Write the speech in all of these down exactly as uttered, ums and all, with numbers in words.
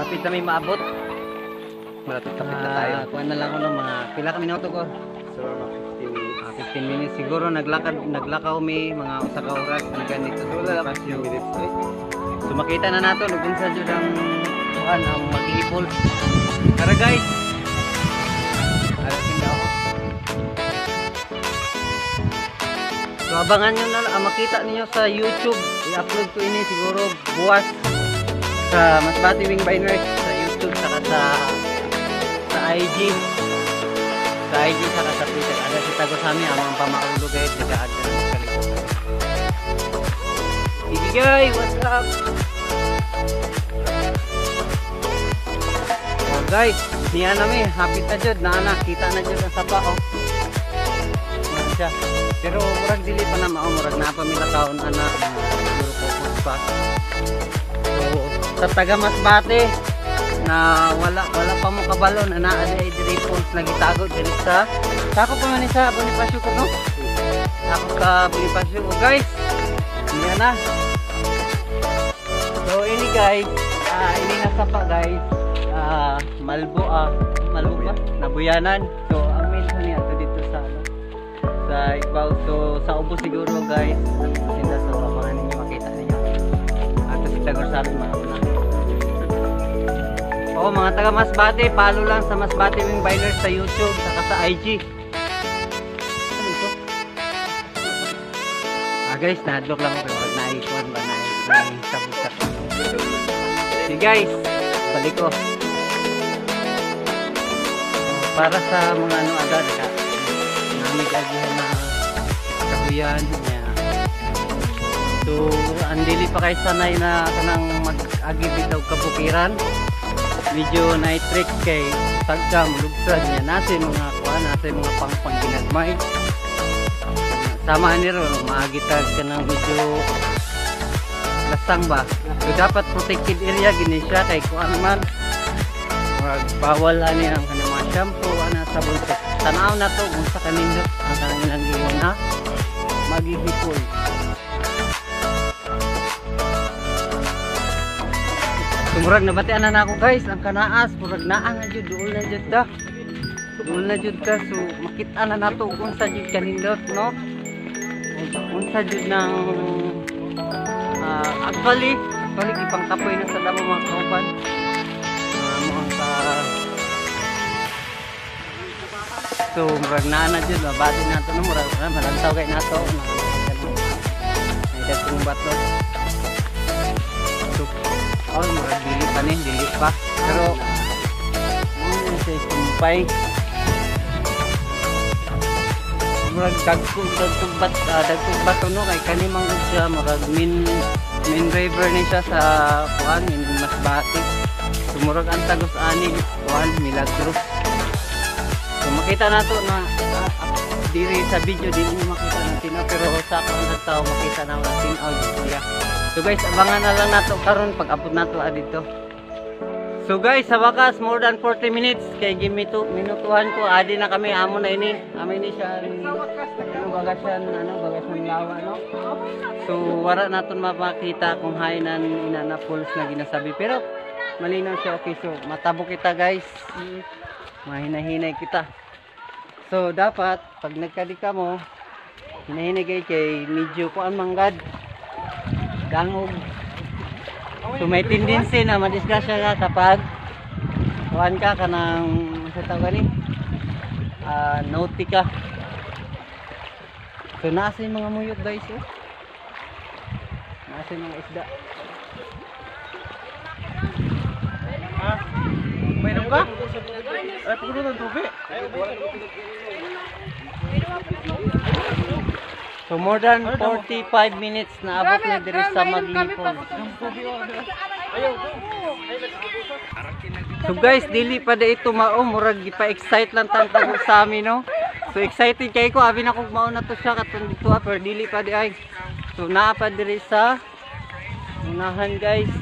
Kapit na may maabot. Malapit-lapit na tayo. Uh, kuha na lang ko ng mga pila kami na ito ko. So, mga fifteen minutes. Uh, fifteen minutes siguro naglakad naglakaw mi mga usa ka oras na ganito. So, wala lang fifteen minutes. Ay. So makita na nato ug unsa jud ang kuan ang mag-iipol. Tara guys. Ara tinda ako. So abangan nyo na lang, ah, makita niyo sa YouTube. I-upload ko ini siguro buwas sa Masbate Wing Biners sa YouTube saka sa sa I G. Sa I G saka sa Twitter. Ada si tago sa amin ang mga pamaulo guys, nag-add na ng kalimutan. Ibigay, what's up? Oh guys, niya namin, hapit na jud, naana, kita na jud ang sapa oh. Ano siya? Pero murag dili pa na mao, murag na pa milakaon ana, siguro focus pa. So, sa taga Masbate na wala wala pa mo kabalon ana ay diri falls nagitago diri sa sako pa man ni sa Bonifacio ko no. Ako ka Bonifacio ko guys. Niya na. So ini guys, ah ini nasa pa guys. Ah Malbo ah, Malbo ba? Nabuyanan. So amin sa niya to dito sa ano. Sa Ibaw. So sa ubo siguro guys. Sinda so abangan ninyo makita niyo. Ato si Tagor sabi mga una. Oo, mga taga Masbate, follow lang sa Masbate Wing Biners sa YouTube saka sa I G. Ano ito? Ah guys, nahadlok lang ako pero naikuan ba na sabog-sabog. Okay guys, balik ko. Para sa mga ano agad ka. Namig agihan na kabuyan. Yeah. So, andili pa kay sanay na kanang mag-agi bitaw kabukiran. Medyo nitric kay tagkam lugsan niya. Nasa mga kuha, nasa mga pang-pang ginagmay. Sama ni ron, maagitag ka ng medyo lasang ba. So, dapat protected area gini siya kay kuan man. Bawal ani ang kanang mga shampoo, ana sabon. Tanaw na to kung sa kanindot ang kanang ilang giyon na magihipol. Murag nabatian na ako guys, ang kanaas murag naa na jud, duol na jud ta. Duol na jud ka, so makita na nato kung sa jud kanindot no. Kung sa jud ng uh, actually, actually ipang tapoy na sa damo mga kauban. Uh, mo sa so murag naa na jud, mabati nato no, murag na malantaw kay nato na may datong bato. Oh, murag dili pa ni, dili pa. Pero ano sa kumpay. Murag dagkog dagkog bat uh, dagkog bato no kay kani mang siya murag min main river ni siya sa kuan in Masbate. So murag ang tagos ani kuan Milagros. So makita nato na uh, diri sa video dili mo makita natin na pero sa akong tao makita na natin out siya. So guys, abangan na lang nato karon pag abot nato dito. So guys, sa wakas more than forty minutes kay gimito minutuhan ko adi na kami amo na ini. Amo ini siya ano bagasan ano bagasan lawa no. So wala naton mapakita kung hainan inana falls na ginasabi pero malinaw siya okay. So matabo kita guys. Mahinahinay kita. So dapat pag nagkadi ka mo hinahinay kay kay medyo kuan manggad. Dangog. So may tendency na madisgrasya ka kapag kuhan ka ka ng sa tawag ni uh, naughty ka. So nasa yung mga muyok guys oh. Nasa yung mga isda. Ha? Mayroon ka? Ay, pagkulo ng tubig. So more than forty-five minutes na abot na diri sa Maglipol. So guys, dili pa da ito mao, murag gipa-excite lang tantang sa amin no. So excited kay ko, abi na kog mao na to siya katong dito pero dili pa di ay. So naa pa diri sa unahan guys.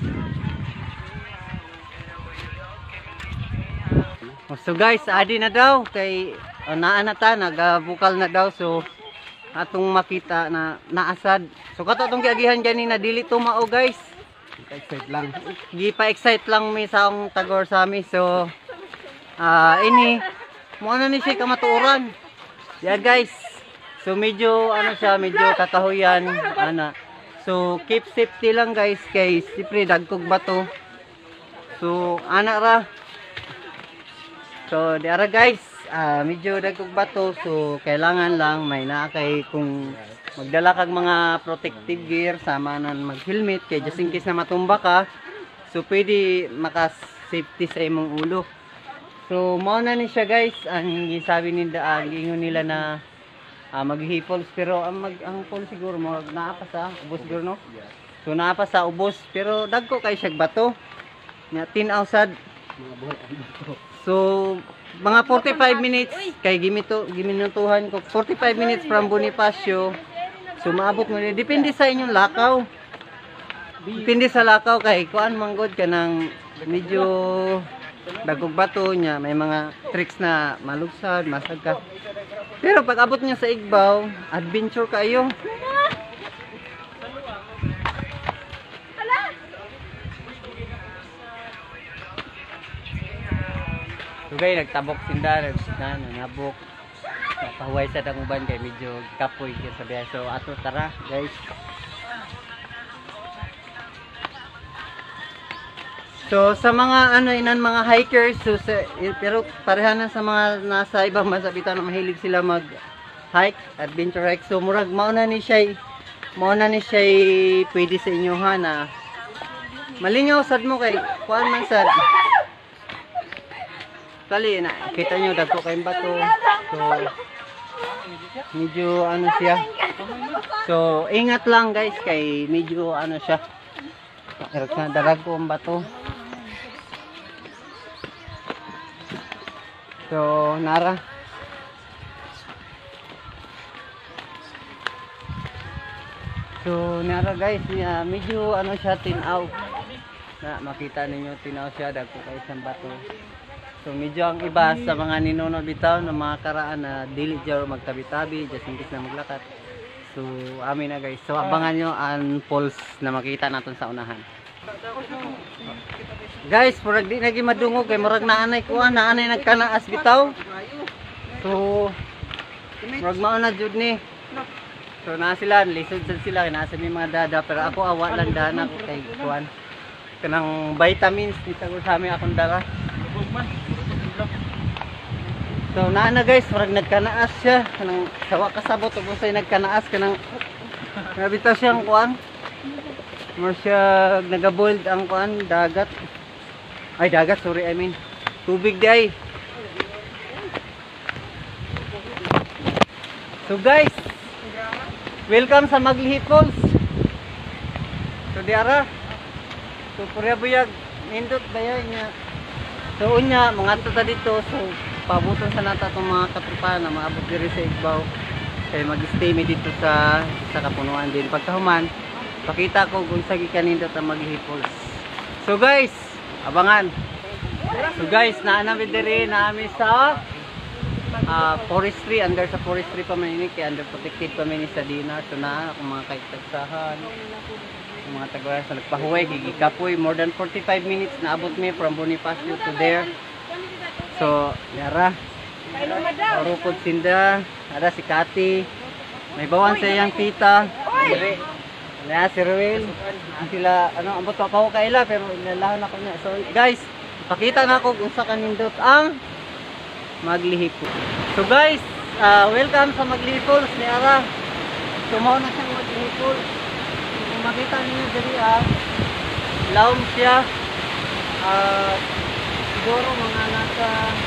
So guys, adi na daw kay uh, naa na ta, nagabukal na daw so atong makita na naasad. So kato atong giagihan gani na dili to mao guys. Excited lang. Di pa excite lang mi sa akong tagor sa mi. So, ah ini, mo na ni siya kamatuoran. Yan guys. So, medyo, ano siya, medyo kakahuyan. Ana. So, keep safety lang guys. Kay, siyempre, dagkog bato. So, ana ra. So, di ara guys. Ah, medyo dagkog bato. So, kailangan lang may naakay kung magdala kag mga protective gear, sama na mag-helmet kay just in case na matumba ka. So pwede maka-safety sa imong ulo. So mao na ni siya guys, ang gisabi ni da gingon nila na uh, maghipols pero ang mag ang pol siguro mo naa pa sa ubos siguro no. So naa pa sa ubos pero dagko kay siya bato. Nya tinaw sad. So mga forty-five minutes kay gimito giminutuhan ko forty-five minutes from Bonifacio. So maabot mo rin. Depende sa inyong lakaw. Depende sa lakaw kay kuan manggod ka ng medyo dagog bato niya. May mga tricks na malugsad, masag ka. Pero pag abot niya sa Igbaw, adventure kayo. So guys, nagtabok sinda, nabok. Pahuway sa danguban kay medyo kapoy kaya sa biyahe. So ato tara guys. So sa mga ano inan mga hikers so sa, pero pareha na sa mga nasa ibang bansa bitaw na mahilig sila mag hike, adventure hike. So murag mao na ni siya mao na ni siya pwede sa inyo ha na malingaw sad mo kay kuan man sad. Kali na kita nyo dagko kayong bato. So medyo ano siya. So ingat lang guys kay medyo ano siya. Darag ko ang bato. So nara. So nara guys, uh, medyo ano siya tinaw. Na makita ninyo tinaw siya dagko kay isang bato. So medyo ang iba sa mga ninuno bitaw na mga karaan na dili jaro magtabi-tabi just in case na maglakat. So amin na guys. So abangan nyo ang pulse na makita natin sa unahan. Guys, murag di nagi madungog kay murag naanay ko naanay nagkanaas bitaw. So murag mao na jud ni. So na sila lisod sad sila nasa may mga dada pero ako awa lang dana ko kay kuan. Kanang vitamins dito ko sa amin akong dala. So naa na guys, marag nagkanaas siya kanang sawa kasabot ug usay nagkanaas kanang nabitaw siyang kuan. Mar siya nagaboiled ang kuan dagat. Ay dagat, sorry I mean. Tubig di ay. So guys, welcome sa Maglihi Falls. So diara. So purya buyag nindot daya niya. So unya mga tuta dito so pabuton sa nata itong mga katropa na maabot diri sa Igbaw kay mag-stay mi dito sa sa kapunuan din pagkahuman pakita ko kung sa gikanindot ang Maglihi Falls. So guys, abangan. So guys, naa na diri naami sa uh, forestry, under sa forestry pa man ini kay under protected pa man sa Dinar. So naa akong mga kaitagsahan mga tagawa sa nagpahuway gigikapoy more than forty-five minutes na abot mi from Bonifacio to there. So yara Rupod sinda ada si Kati may bawan sa iyang tita na si Ruel sila ano ambot ako kaila pero ilalahan ako niya. So guys, pakita na ako kung sa kanindot ang Maglihi Falls. So guys, uh, welcome sa Maglihi Falls ni Ara. Tumaw na siyang Maglihi Falls. Kung makita niyo diri ah, laom siya. Uh, siguro mga nasa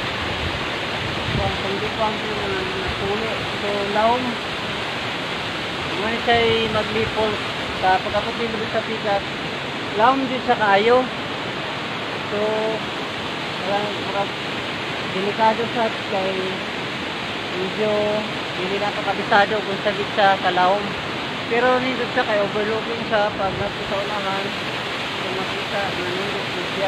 hindi pa ang puno. So laom. Ngayon siya'y Maglihi Falls. Sa pagkapot din sa pikat, laom din siya kaayo. So parang parang delikado sa kay medyo hindi na kabisado kung sagit siya kalaom. Pero nindot siya kay overlooking siya pag nasa sa unahan. Kung makita na nindot siya.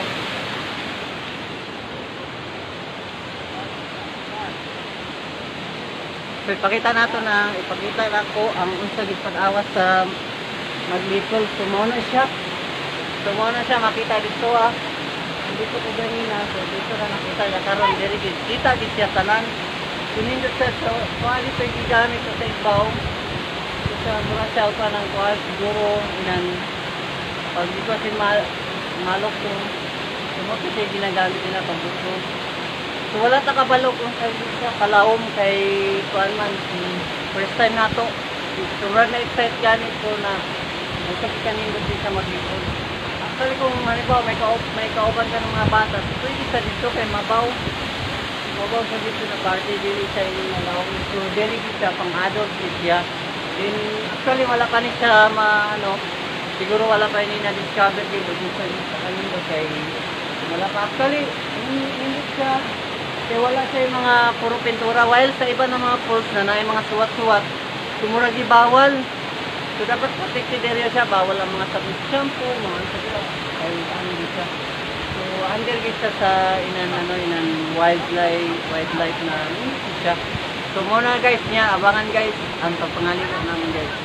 So ipakita nato na ipakita na ko ang unsagit pag-awas sa Maglihi Falls. So mao na siya. So mo na siya makita dito ah. Dito ko ganina, so dito na nakita niya karon diri gid. Kita gid siya tanan. Sunindot sa so, kuali pa gigamit ko sa ibaw. So sa mura siya pa ng kual siguro inan pag dito si mal malok ko. Sumo ko siya ginagamit nila pagbuto. So wala ta kabalo kung sa dito kalawom kay kuan man first time nato. Sobrang na-excite ganit ko na magkakikanin doon din sa mag-ipon. Actually kung halimbawa may, ka may kauban ka ng mga bata, pwede sa dito kay mabaw. Mabaw sa dito na party, dili siya yung malawang. So dili siya pang adult siya. Then actually wala pa ni siya ma, ano, siguro wala pa ni na-discover dito dito sa kanino kay wala pa. Actually, hindi siya, kaya wala siya yung mga puro pintura. While sa iba ng mga pools na na mga suwat-suwat, sumuragi bawal. So dapat protected area siya, bawal ang mga sabit shampoo, mga sabit ay ano din siya. So under siya sa inan ano inan wildlife wildlife na ano siya. So muna guys niya, abangan guys ang pagpangaliko namin guys.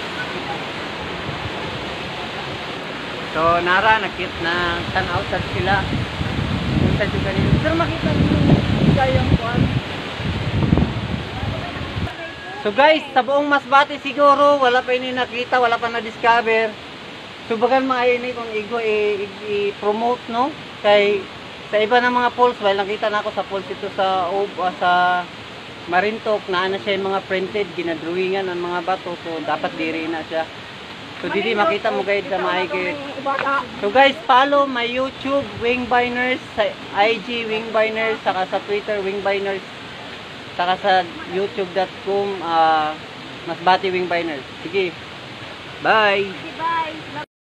So nara nakit na tan-out sa sila. Kung sa juga nila. Pero makita niyo kayang kuan. So guys, sa buong Masbate siguro, wala pa ini nakita, wala pa na-discover. Subagan mga ini kung igo i-promote, no? Kay sa iba ng mga pools, well, nakita na ako sa pools ito sa Ob, uh, sa Marintok, na ano siya yung mga printed, ginadrawingan ng mga bato, so dapat diri na siya. So didi makita mo guys sa maigit. So guys, follow my YouTube, Wingbiners, sa I G, Wingbiners, saka sa Twitter, Wingbiners. Saka sa youtube dot com uh, Masbate Wingbiners. Sige. Bye. Bye.